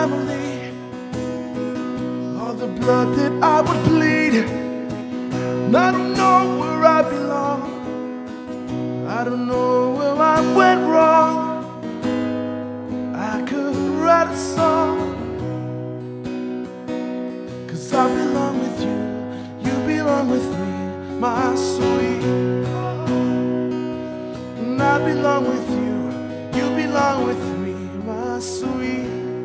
family, all the blood that I would bleed. And I don't know where I belong, I don't know where I went wrong. I could write a song, 'cause I belong with you, you belong with me, my sweet. And I belong with you, you belong with me, my sweet.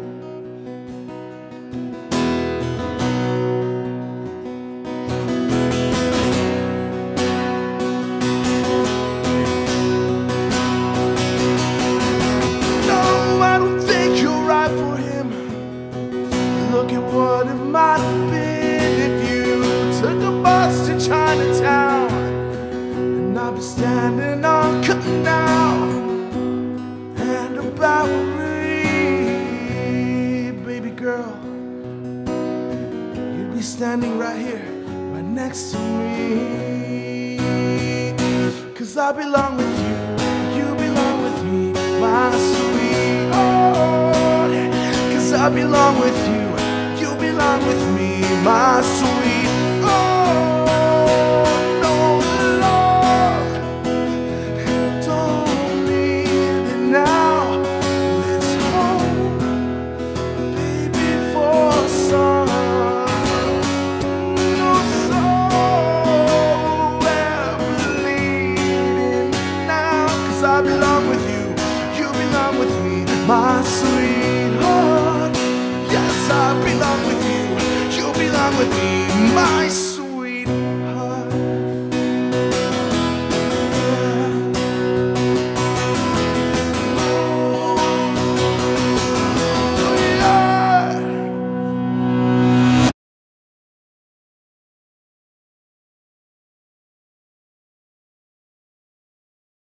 Look at what it might have been if you took a bus to Chinatown, and I'd be standing on Cutting now and a Bowery. Baby girl, you'd be standing right here, right next to me. 'Cause I belong with you, you belong with me, my sweet. Oh, 'cause I belong with you, you belong with me, my sweet. Oh, no love, don't need it now. Let's hope, baby, for some. No soul ever bleeding now. 'Cause I belong with you, you belong with me, my sweet.